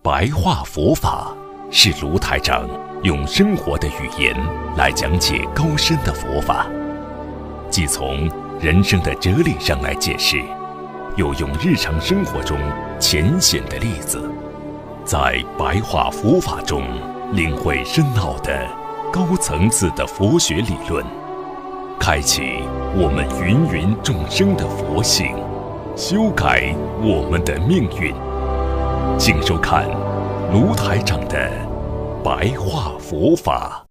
白话佛法是卢台长用生活的语言来讲解高深的佛法，既从人生的哲理上来解释，又用日常生活中浅显的例子，在白话佛法中领会深奥的高层次的佛学理论，开启我们芸芸众生的佛性，修改我们的命运。请收看卢台长的白话佛法。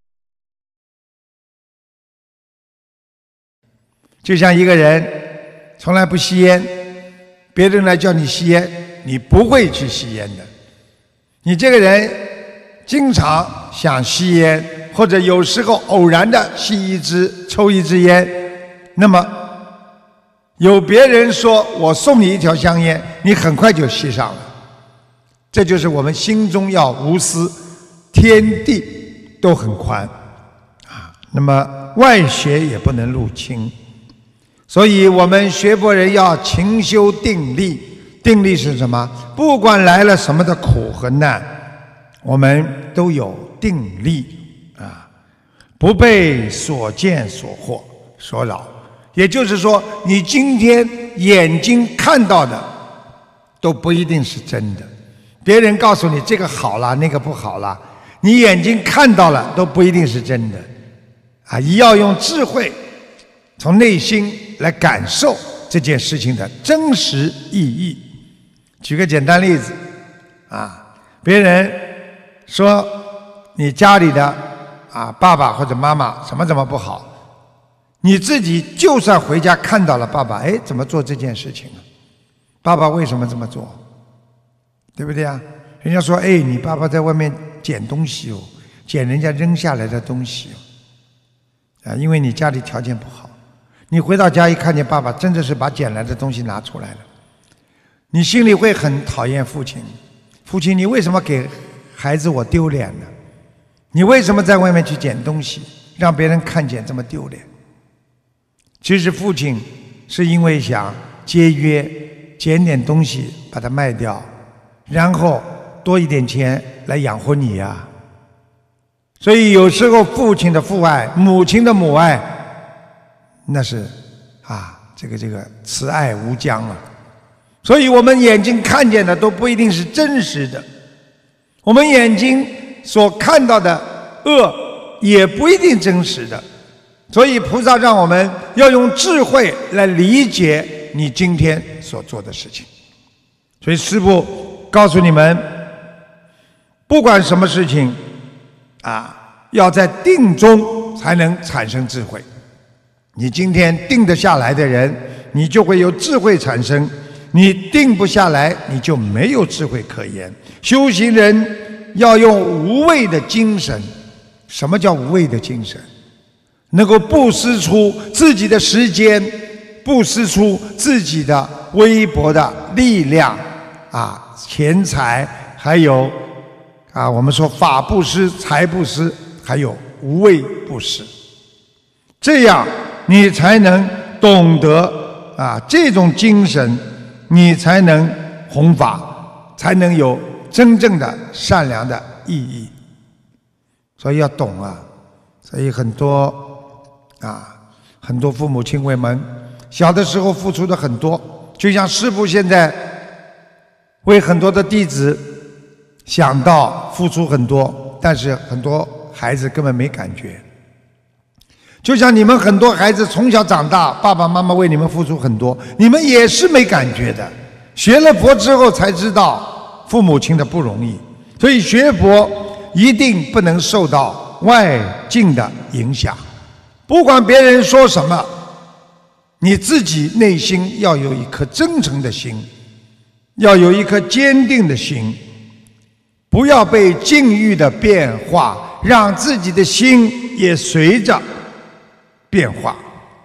就像一个人从来不吸烟，别人来叫你吸烟，你不会去吸烟的。你这个人经常想吸烟，或者有时候偶然的抽一支烟，那么有别人说我送你一条香烟，你很快就吸上了。这就是我们心中要无私，天地都很宽啊，那么外邪也不能入侵。所以我们学佛人要勤修定力。定力是什么？不管来了什么的苦和难，我们都有定力啊，不被所见所惑所扰。也就是说，你今天眼睛看到的都不一定是真的。别人告诉你这个好了，那个不好了，你眼睛看到了都不一定是真的啊！要用智慧从内心来感受这件事情的真实意义。举个简单例子啊，别人说你家里的爸爸或者妈妈什么不好，你自己就算回家看到了爸爸怎么做这件事情啊？爸爸为什么这么做？对不对啊？人家说你爸爸在外面捡东西哦，捡人家扔下来的东西哦，因为你家里条件不好，你回到家一看见爸爸真的是把捡来的东西拿出来了，你心里会很讨厌父亲。父亲，你为什么给孩子我丢脸呢？你为什么在外面去捡东西，让别人看见这么丢脸？其实父亲是因为想节约，捡点东西把它卖掉，然后多一点钱来养活你呀。所以有时候父亲的父爱，母亲的母爱，那是这个慈爱无疆啊。所以我们眼睛看见的都不一定是真实的，我们眼睛所看到的恶也不一定真实的。所以菩萨让我们要用智慧来理解你今天所做的事情。所以师父告诉你们，不管什么事情要在定中才能产生智慧。你今天定得下来的人，你就会有智慧产生；你定不下来，你就没有智慧可言。修行人要用无畏的精神。什么叫无畏的精神？能够布施出自己的时间，布施出自己的微薄的力量钱财，还有我们说法布施、财布施，还有无畏布施。这样你才能懂得这种精神，你才能弘法，才能有真正的善良的意义。所以要懂所以很多父母亲为们小的时候付出的很多，就像师父现在为很多的弟子想到付出很多，但是很多孩子根本没感觉。就像你们很多孩子从小长大，爸爸妈妈为你们付出很多，你们也是没感觉的。学了佛之后才知道父母亲的不容易。所以学佛一定不能受到外境的影响，不管别人说什么，你自己内心要有一颗真诚的心，要有一颗坚定的心，不要被境遇的变化让自己的心也随着变化。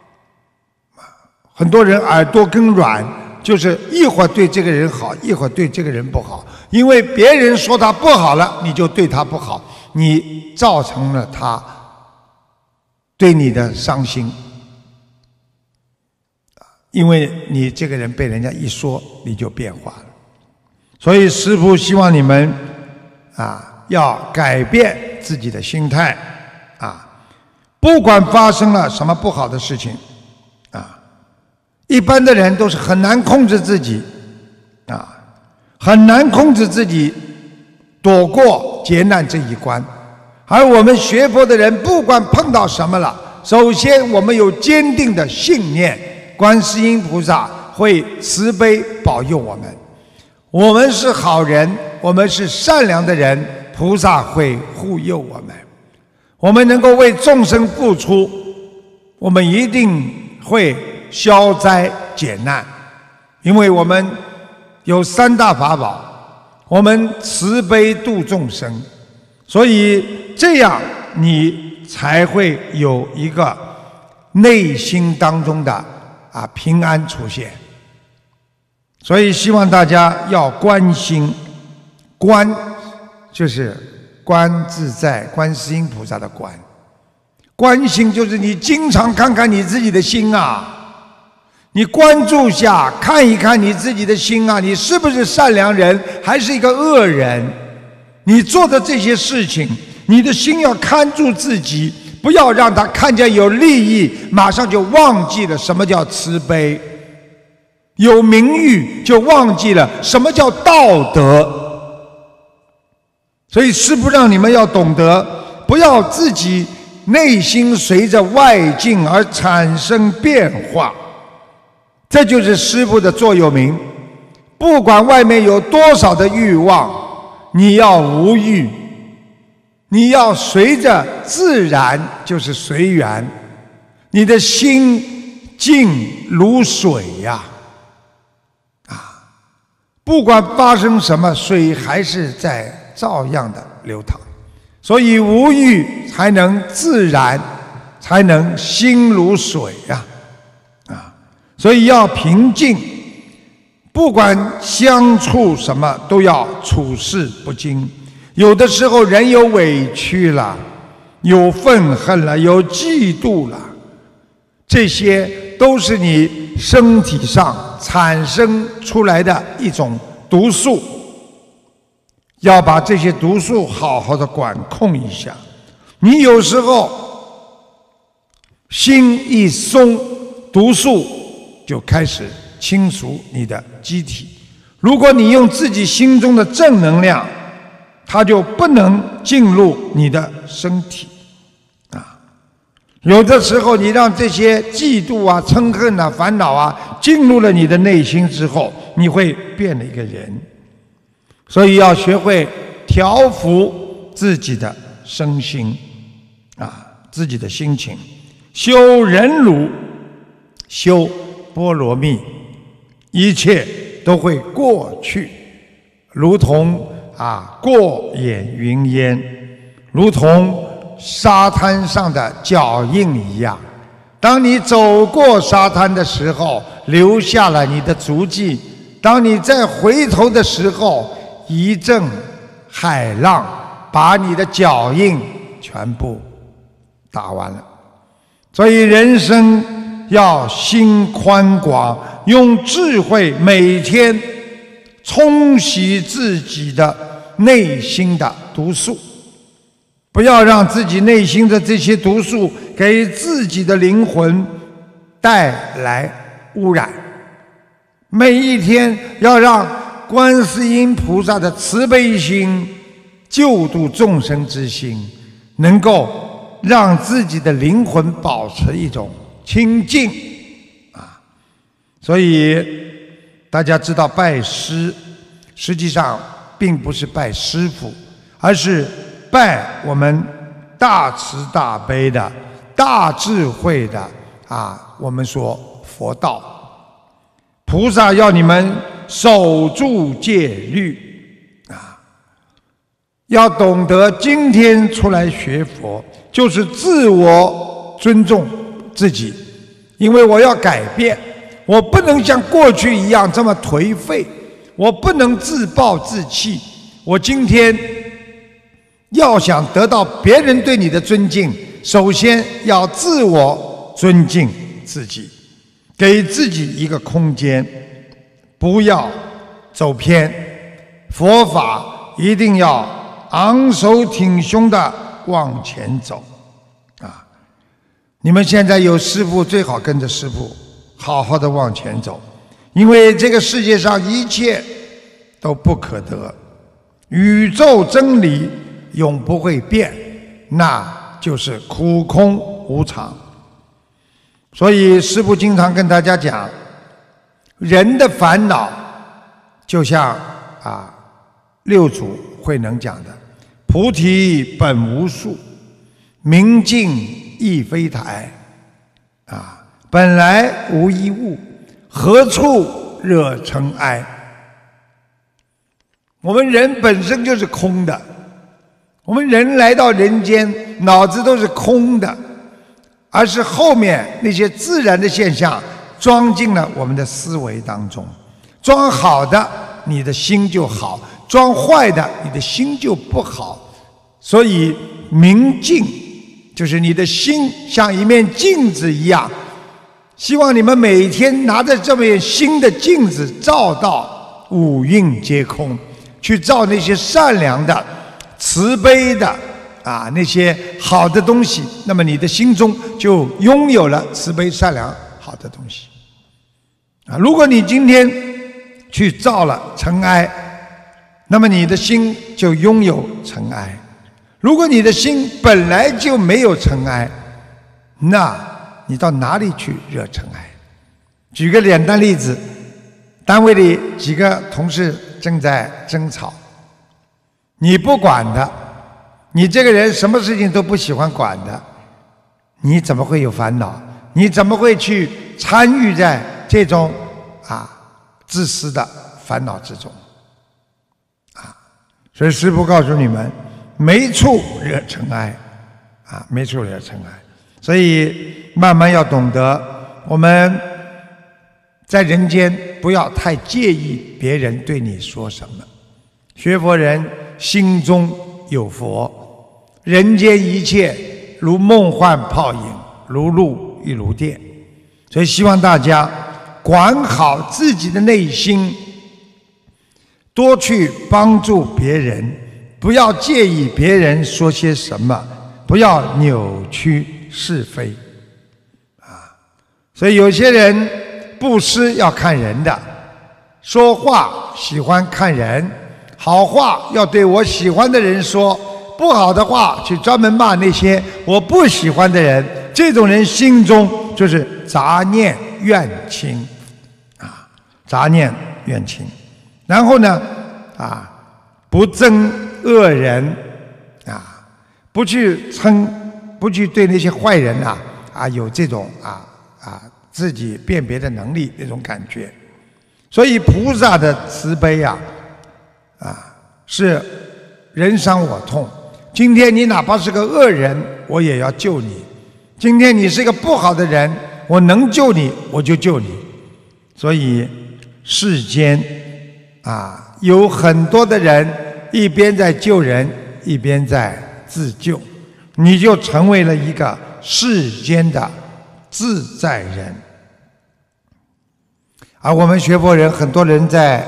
很多人耳朵跟软，就是一会儿对这个人好，一会儿对这个人不好，因为别人说他不好了，你就对他不好，你造成了他对你的伤心。因为你这个人被人家一说，你就变化了。所以师父希望你们要改变自己的心态不管发生了什么不好的事情一般的人都是很难控制自己很难控制自己躲过劫难这一关。而我们学佛的人，不管碰到什么了，首先我们有坚定的信念，观世音菩萨会慈悲保佑我们。我们是好人，我们是善良的人，菩萨会护佑我们。我们能够为众生付出，我们一定会消灾解难，因为我们有三大法宝，我们慈悲度众生，所以这样你才会有一个内心当中的平安出现。所以希望大家要观心，观就是观自在观世音菩萨的观，观心就是你经常看看你自己的心你关注下看一看你自己的心你是不是善良人还是一个恶人？你做的这些事情，你的心要看住自己，不要让他看见有利益马上就忘记了什么叫慈悲，有名誉就忘记了什么叫道德。所以师父让你们要懂得，不要自己内心随着外境而产生变化，这就是师父的座右铭。不管外面有多少的欲望，你要无欲，你要随着自然，就是随缘。你的心静如水不管发生什么，水还是在照样的流淌。所以无欲才能自然，才能心如水所以要平静，不管相处什么都要处事不惊。有的时候人有委屈了，有愤恨了，有嫉妒了，这些都是你身体上产生出来的一种毒素，要把这些毒素好好的管控一下。你有时候心一松，毒素就开始侵蚀你的机体。如果你用自己心中的正能量，它就不能进入你的身体有的时候你让这些嫉妒嗔恨烦恼进入了你的内心之后，你会变了一个人。所以要学会调伏自己的身心自己的心情，修忍辱，修波罗蜜，一切都会过去，如同过眼云烟，如同沙滩上的脚印一样。当你走过沙滩的时候，留下了你的足迹，当你再回头的时候，一阵海浪把你的脚印全部打完了。所以人生要心宽广，用智慧每天冲洗自己的内心的毒素，不要让自己内心的这些毒素给自己的灵魂带来污染。每一天要让观世音菩萨的慈悲心、救度众生之心，能够让自己的灵魂保持一种清净所以大家知道拜师实际上并不是拜师父，而是拜我们大慈大悲的大智慧的我们说佛道。菩萨要你们守住戒律要懂得今天出来学佛就是自我尊重自己，因为我要改变，我不能像过去一样这么颓废，我不能自暴自弃。我今天要想得到别人对你的尊敬，首先要自我尊敬自己，给自己一个空间，不要走偏。佛法一定要昂首挺胸的往前走啊！你们现在有师父，最好跟着师父好好的往前走，因为这个世界上一切都不可得，宇宙真理永不会变，那就是苦空无常。所以师父经常跟大家讲，人的烦恼就像六祖慧能讲的，菩提本无树，明镜亦非台，本来无一物，何处惹尘埃。我们人本身就是空的，我们人来到人间，脑子都是空的，而是后面那些自然的现象装进了我们的思维当中。装好的，你的心就好；装坏的，你的心就不好。所以明镜就是你的心像一面镜子一样，希望你们每天拿着这面新的镜子照到五蕴皆空，去照那些善良的、慈悲的那些好的东西，那么你的心中就拥有了慈悲善良好的东西如果你今天去照了尘埃，那么你的心就拥有尘埃。如果你的心本来就没有尘埃，那你到哪里去惹尘埃？举个简单例子，单位里几个同事正在争吵，你不管的，你这个人什么事情都不喜欢管的，你怎么会有烦恼？你怎么会去参与在这种自私的烦恼之中所以师父告诉你们，没处惹尘埃没处惹尘埃。所以慢慢要懂得，我们在人间不要太介意别人对你说什么。学佛人心中有佛，人间一切如梦幻泡影，如露亦如电。所以希望大家管好自己的内心，多去帮助别人，不要介意别人说些什么，不要扭曲是非所以有些人布施要看人的，说话喜欢看人，好话要对我喜欢的人说，不好的话去专门骂那些我不喜欢的人，这种人心中就是杂念怨轻杂念怨轻。然后呢不憎恶人不去对那些坏人有这种自己辨别的能力那种感觉。所以菩萨的慈悲是人伤我痛。今天你哪怕是个恶人，我也要救你；今天你是个不好的人，我能救你我就救你。所以世间有很多的人一边在救人，一边在自救，你就成为了一个世间的自在人。而我们学佛人，很多人在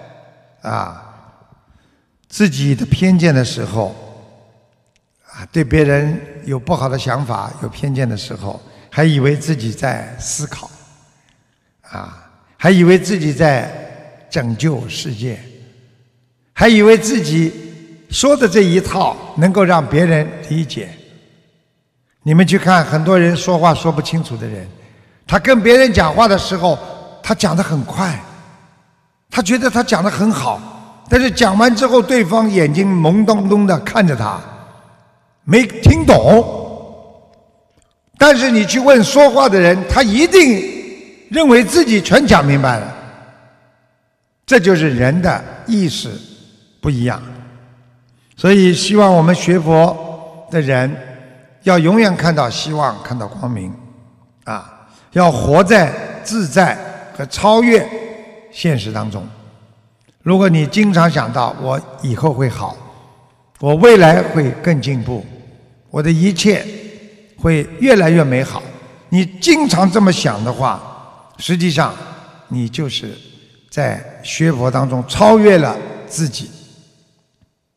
自己的偏见的时候对别人有不好的想法、有偏见的时候，还以为自己在思考还以为自己在拯救世界，还以为自己说的这一套能够让别人理解。你们去看很多人说话说不清楚的人，他跟别人讲话的时候，他讲得很快，他觉得他讲得很好，但是讲完之后，对方眼睛懵咚咚的看着他，没听懂。但是你去问说话的人，他一定认为自己全讲明白了。这就是人的意识不一样。所以希望我们学佛的人要永远看到希望，看到光明要活在自在和超越现实当中。如果你经常想到我以后会好，我未来会更进步，我的一切会越来越美好，你经常这么想的话，实际上你就是在学佛当中超越了自己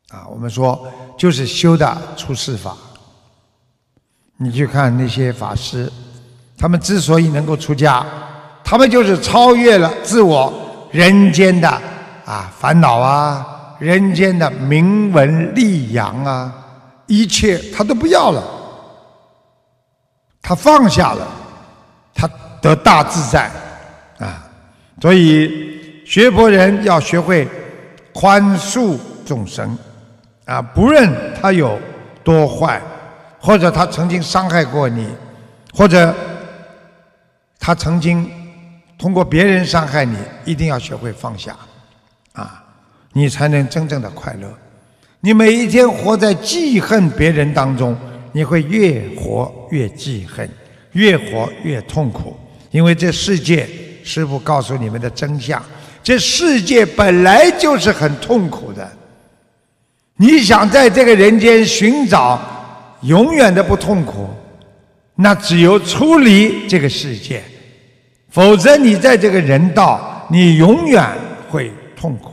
我们说就是修的出世法。你去看那些法师，他们之所以能够出家，他们就是超越了自我人间的烦恼啊，人间的名闻利养啊，一切他都不要了，他放下了，他得大自在所以学佛人要学会宽恕众生不论他有多坏，或者他曾经伤害过你，或者他曾经通过别人伤害你，一定要学会放下你才能真正的快乐。你每一天活在记恨别人当中，你会越活越记恨，越活越痛苦。因为这世界，师父告诉你们的真相，这世界本来就是很痛苦的。你想在这个人间寻找永远的不痛苦，那只有出离这个世界，否则你在这个人道，你永远会痛苦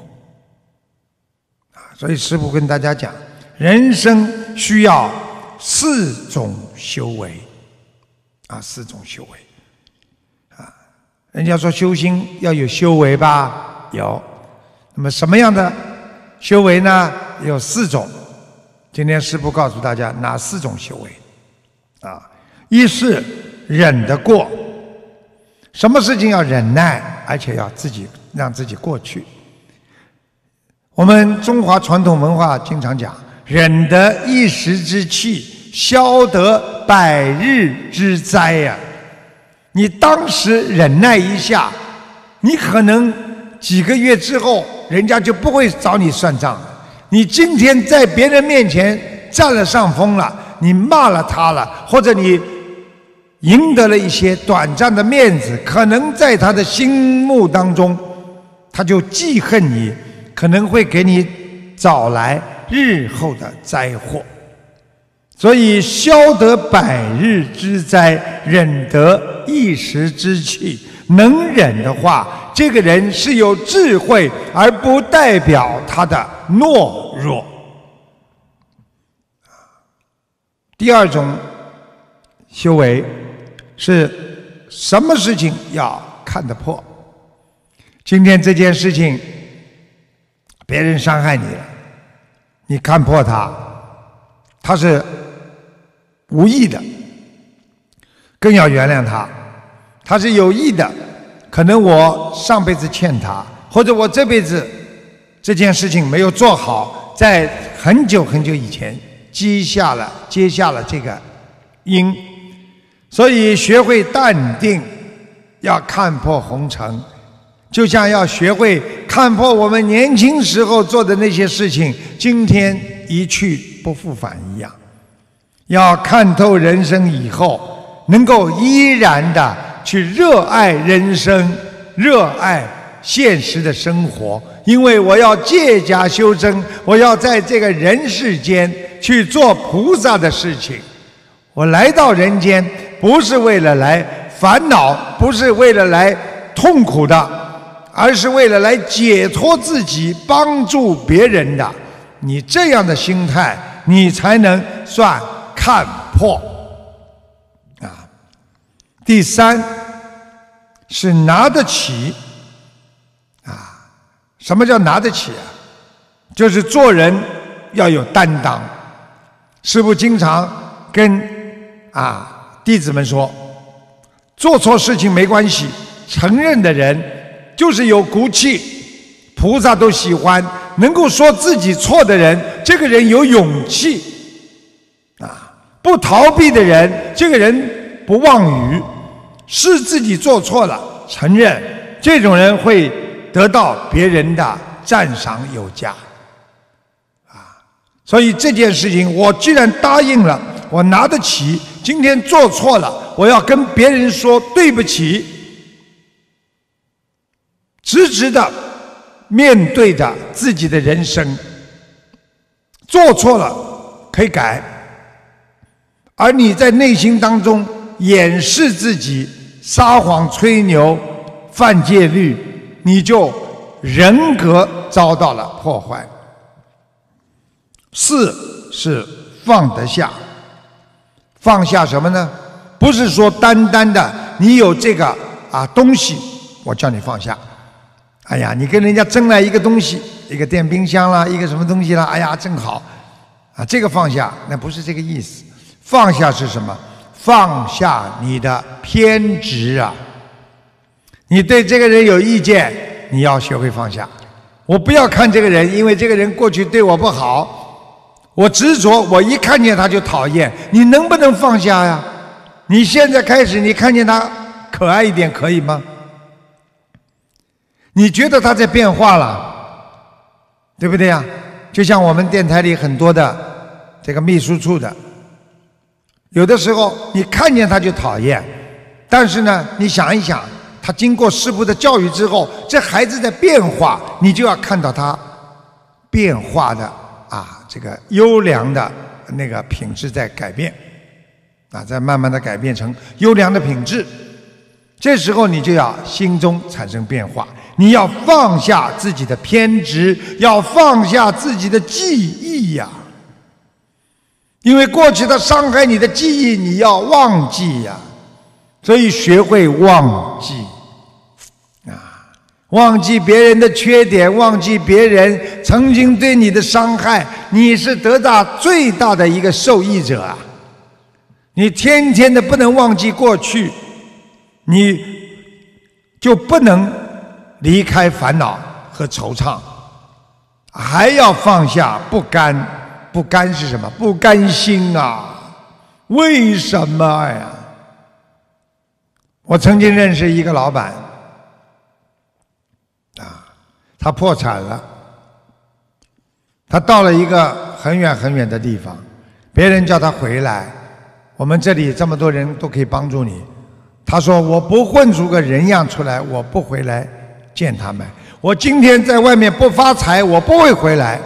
所以师父跟大家讲，人生需要4种修为4种修为人家说修心要有修为吧，有。那么什么样的修为呢？有4种。今天师父告诉大家哪4种修为一是忍得过，什么事情要忍耐，而且要让自己过去。我们中华传统文化经常讲，忍得一时之气，消得百日之灾你当时忍耐一下，你可能几个月之后，人家就不会找你算账了。你今天在别人面前占了上风了，你骂了他了，或者你赢得了一些短暂的面子，可能在他的心目当中，他就记恨你，可能会给你找来日后的灾祸。所以消得百日之灾，忍得一时之气。能忍的话，这个人是有智慧，而不代表他的懦弱。第2种修为是什么事情要看得破。今天这件事情别人伤害你了，你看破他是无意的，更要原谅他是有意的，可能我上辈子欠他，或者我这辈子这件事情没有做好，在很久很久以前接下了这个因。所以学会淡定，要看破红尘，就像要学会看破我们年轻时候做的那些事情，今天一去不复返一样。要看透人生以后，能够依然的去热爱人生，热爱现实的生活。因为我要借假修真，我要在这个人世间去做菩萨的事情。我来到人间不是为了来烦恼，不是为了来痛苦的，而是为了来解脱自己，帮助别人的。你这样的心态，你才能算看破第3是拿得起什么叫拿得起就是做人要有担当。师父经常跟弟子们说，做错事情没关系，承认的人就是有骨气，菩萨都喜欢。能够说自己错的人，这个人有勇气不逃避的人，这个人不妄语，是自己做错了承认，这种人会得到别人的赞赏有加所以这件事情我既然答应了，我拿得起，今天做错了，我要跟别人说对不起，直直的面对着自己的人生。做错了可以改，而你在内心当中掩饰自己，撒谎吹牛，犯戒律，你就人格遭到了破坏四是放得下。放下什么呢？不是说单单的你有这个东西，我叫你放下。哎呀，你跟人家争来一个东西，一个电冰箱啦，一个什么东西啦，哎呀，正好这个放下，那不是这个意思。放下是什么？放下你的偏执啊！你对这个人有意见，你要学会放下。我不要看这个人，因为这个人过去对我不好，我执着，我一看见他就讨厌。你能不能放下呀？你现在开始，你看见他可爱一点，可以吗？你觉得他在变化了，对不对呀？就像我们电台里很多的这个秘书处的，有的时候你看见他就讨厌，但是呢，你想一想，他经过师父的教育之后，这孩子在变化，你就要看到他变化的这个优良的那个品质在改变，在慢慢的改变成优良的品质。这时候你就要心中产生变化，你要放下自己的偏执，要放下自己的记忆呀。因为过去的伤害你的记忆，你要忘记呀。所以学会忘记忘记别人的缺点，忘记别人曾经对你的伤害，你是得到最大的一个受益者啊！你天天的不能忘记过去，你就不能离开烦恼和惆怅，还要放下不甘。不甘是什么？不甘心啊！为什么呀？我曾经认识一个老板他破产了，他到了一个很远很远的地方，别人叫他回来，我们这里这么多人都可以帮助你。他说我不混出个人样出来，我不回来见他们。我今天在外面不发财，我不会回来。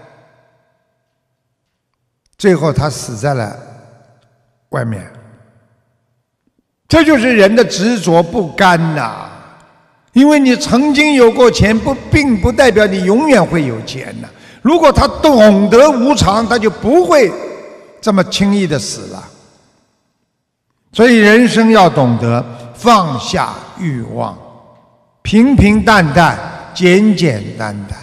最后他死在了外面。这就是人的执着不甘呐！因为你曾经有过钱，并不代表你永远会有钱呐。如果他懂得无常，他就不会这么轻易的死了。所以人生要懂得放下欲望，平平淡淡，简简单单。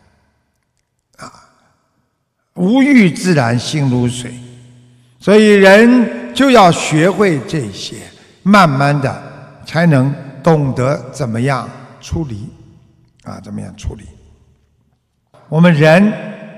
无欲自然心如水，所以人就要学会这些，慢慢的才能懂得怎么样处理怎么样处理。我们人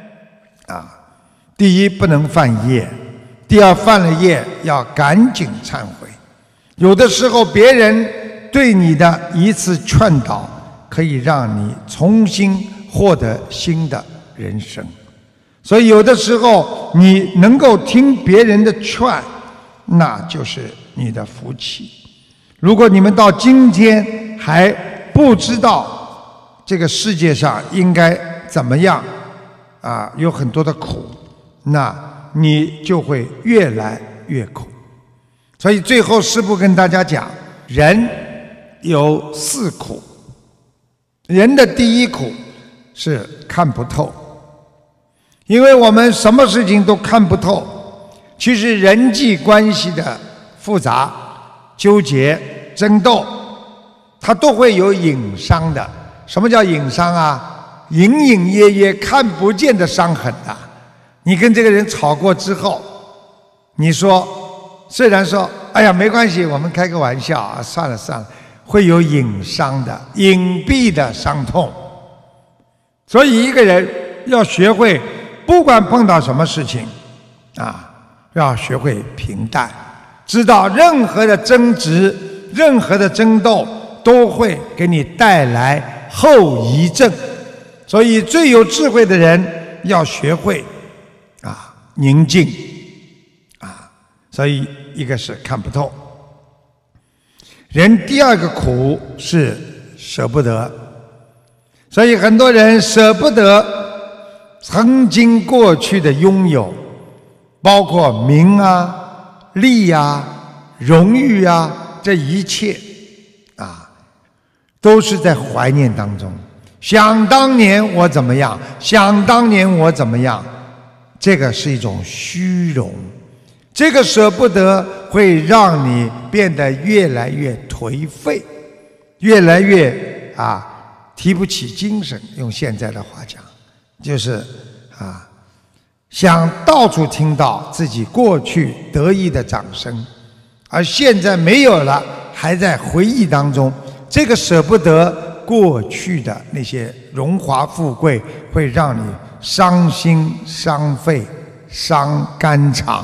第一不能犯业，第二犯了业要赶紧忏悔。有的时候别人对你的一次劝导，可以让你重新获得新的人生。所以有的时候你能够听别人的劝，那就是你的福气。如果你们到今天还不知道这个世界上应该怎么样有很多的苦，那你就会越来越苦。所以最后师父跟大家讲，人有4苦。人的第一苦是看不透，因为我们什么事情都看不透。其实人际关系的复杂、纠结、争斗，它都会有隐伤的。什么叫隐伤啊？隐隐约约看不见的伤痕啊。你跟这个人吵过之后，你说虽然说哎呀没关系，我们开个玩笑算了算了，会有隐伤的、隐蔽的伤痛。所以一个人要学会，不管碰到什么事情要学会平淡，知道任何的争执、任何的争斗都会给你带来后遗症。所以最有智慧的人要学会宁静所以一个是看不透。人第二个苦是舍不得，所以很多人舍不得曾经过去的拥有，包括名利荣誉这一切都是在怀念当中。想当年我怎么样，想当年我怎么样， 这个是一种虚荣，这个舍不得会让你变得越来越颓废，越来越提不起精神。用现在的话讲，就是想到处听到自己过去得意的掌声，而现在没有了，还在回忆当中。这个舍不得过去的那些荣华富贵，会让你伤心伤肺伤肝肠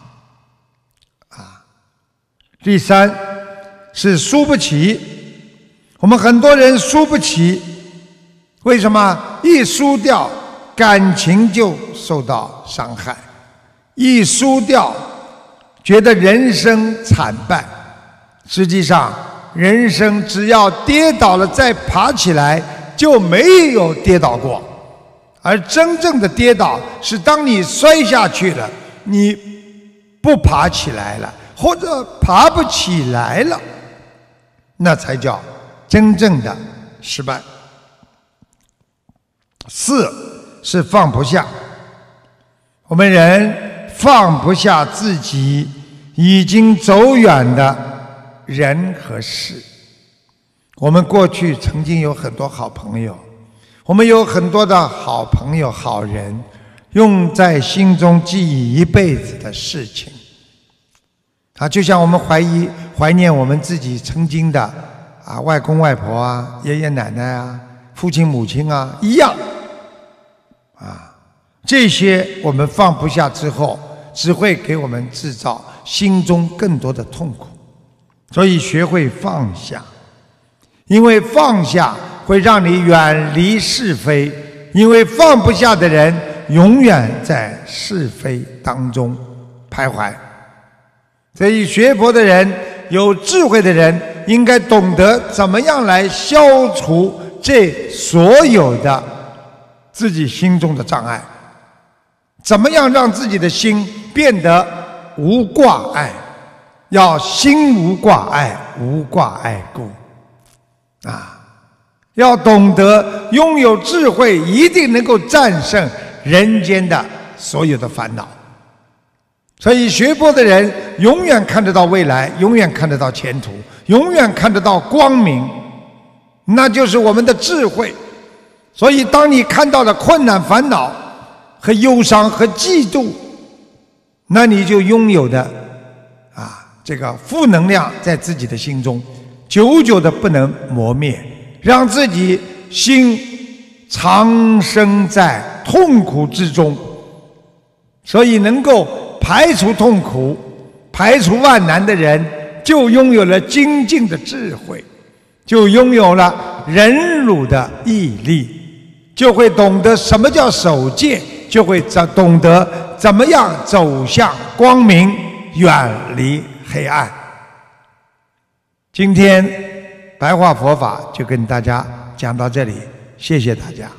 第三是输不起，我们很多人输不起，为什么？一输掉感情就受到伤害，一输掉觉得人生惨败。实际上人生只要跌倒了再爬起来，就没有跌倒过。而真正的跌倒是当你摔下去了，你不爬起来了，或者爬不起来了，那才叫真正的失败。四是放不下，我们人放不下自己已经走远的人和事。我们过去曾经有很多好朋友，我们有很多的好朋友好人，用在心中记忆一辈子的事情就像我们怀念我们自己曾经的外公外婆爷爷奶奶父亲母亲一样这些我们放不下之后，只会给我们制造心中更多的痛苦。所以学会放下，因为放下会让你远离是非，因为放不下的人永远在是非当中徘徊。所以学佛的人，有智慧的人，应该懂得怎么样来消除这所有的自己心中的障碍，怎么样让自己的心变得无挂碍。要心无挂碍，无挂碍故要懂得拥有智慧，一定能够战胜人间的所有的烦恼。所以学佛的人永远看得到未来，永远看得到前途，永远看得到光明，那就是我们的智慧。所以当你看到了困难烦恼和忧伤和嫉妒，那你就拥有的这个负能量在自己的心中久久的不能磨灭，让自己心长生在痛苦之中。所以能够排除痛苦、排除万难的人，就拥有了精进的智慧，就拥有了忍辱的毅力，就会懂得什么叫守戒，就会懂得怎么样走向光明，远离黑暗。今天白话佛法就跟大家讲到这里，谢谢大家。